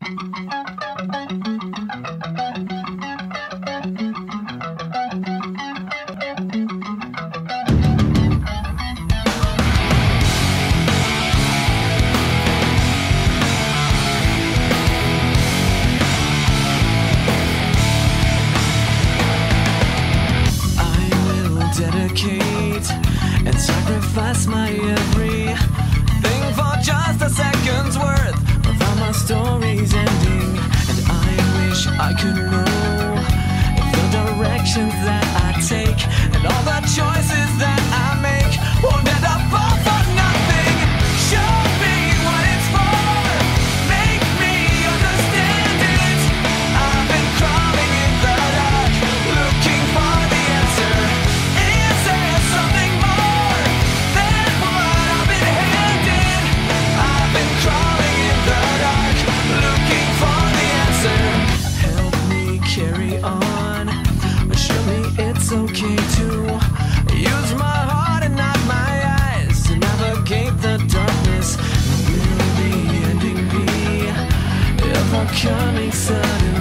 And sacrifice my everything for just a second's worth of how my story's ending. And I wish I could know the directions that I take and all the choices that I make won't end up all for nothing. Show me what it's for, make me understand it. I've been crawling in the dark, looking for the answer. Is there something more than what I've been handed? I've been crawling in the dark, looking for the answer. Help me carry on, show me it's okay to use my heart and not my eyes to navigate the darkness. Will the ending be ever coming suddenly?